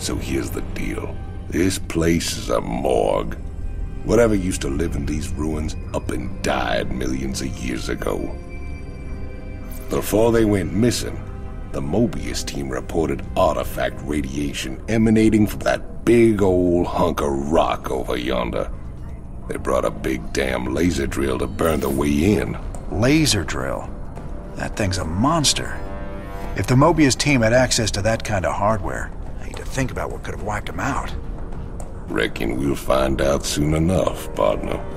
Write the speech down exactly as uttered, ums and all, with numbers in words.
So here's the deal. This place is a morgue. Whatever used to live in these ruins up and died millions of years ago. Before they went missing, the Mobius team reported artifact radiation emanating from that big old hunk of rock over yonder. They brought a big damn laser drill to burn the way in. Laser drill? That thing's a monster. If the Mobius team had access to that kind of hardware, I hate to think about what could have wiped them out. Reckon we'll find out soon enough, partner.